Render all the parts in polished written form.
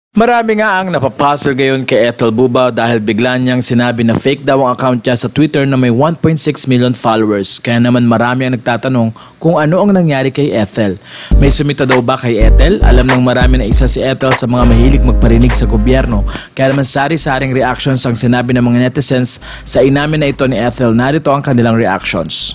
Marami nga ang napapuzzle ngayon kay Ethel Buba dahil bigla niyang sinabi na fake daw ang account niya sa Twitter na may 1.6 million followers. Kaya naman marami ang nagtatanong kung ano ang nangyari kay Ethel. May sumita daw ba kay Ethel? Alam ng marami na isa si Ethel sa mga mahilig magparinig sa gobyerno. Kaya naman sari-saring reactions ang sinabi ng mga netizens sa inamin na ito ni Ethel. Narito ang kanilang reactions.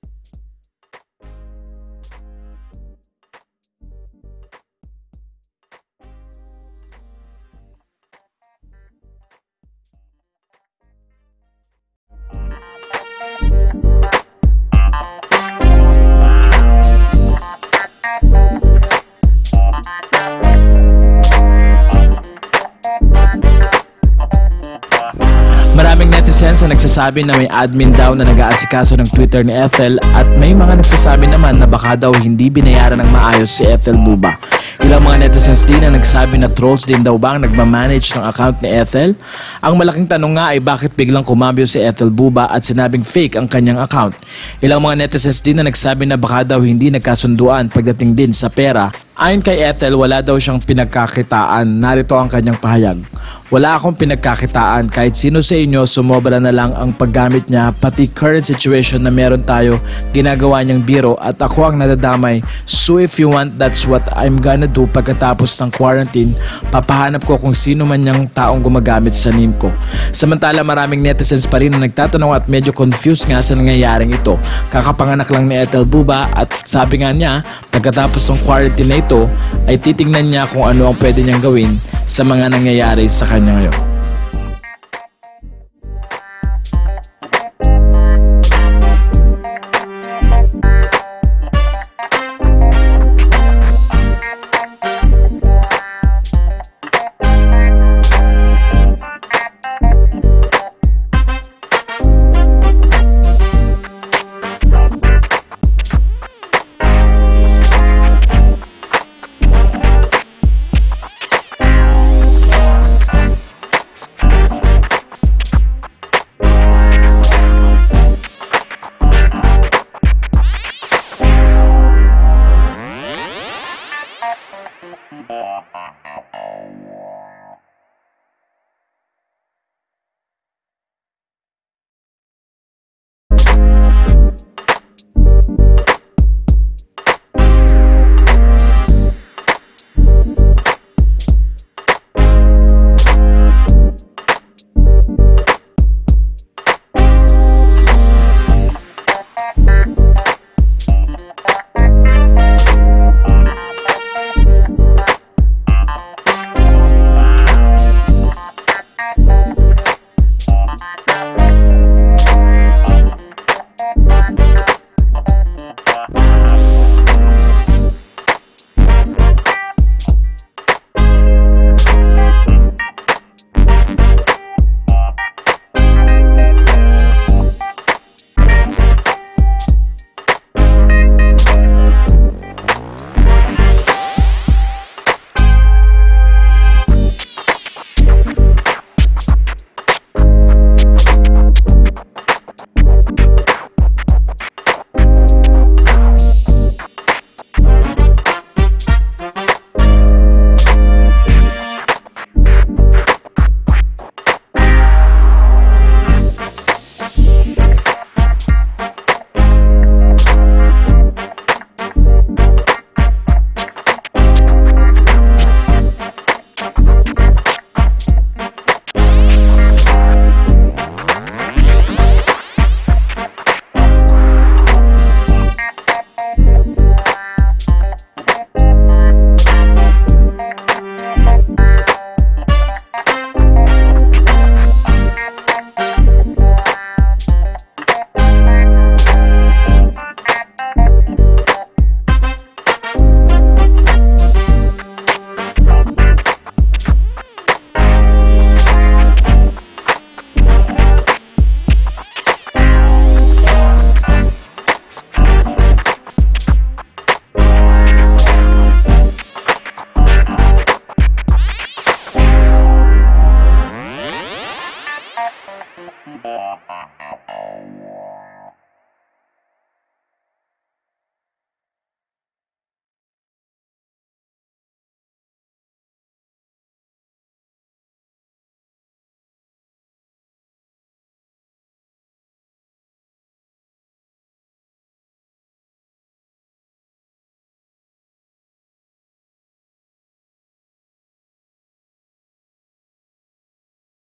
Maraming netizens na nagsasabi na may admin daw na nag-aasikaso ng Twitter ni Ethel at may mga nagsasabi naman na baka daw hindi binayaran ng maayos si Ethel Buba. Ilang mga netizens din na nagsabi na trolls din daw ba ang nagmamanage ng account ni Ethel? Ang malaking tanong nga ay bakit biglang kumambyo si Ethel Buba at sinabing fake ang kanyang account. Ilang mga netizens din na nagsabi na baka daw hindi nagkasunduan pagdating din sa pera. Ayon kay Ethel, wala daw siyang pinagkakitaan. Narito ang kanyang pahayag. Wala akong pinagkakitaan, kahit sino sa inyo sumobra na lang ang paggamit niya, pati current situation na meron tayo, ginagawa niyang biro at ako ang nadadamay. So if you want, that's what I'm gonna do pagkatapos ng quarantine. Papahanap ko kung sino man niyang taong gumagamit sa name ko. Samantala maraming netizens pa rin na nagtatanong at medyo confused nga sa nangyayaring ito. Kakapanganak lang ni Ethel Buba at sabi nga niya, pagkatapos ng quarantine na ito ay titingnan niya kung ano ang pwede niyang gawin sa mga nangyayari sa kanya ngayon.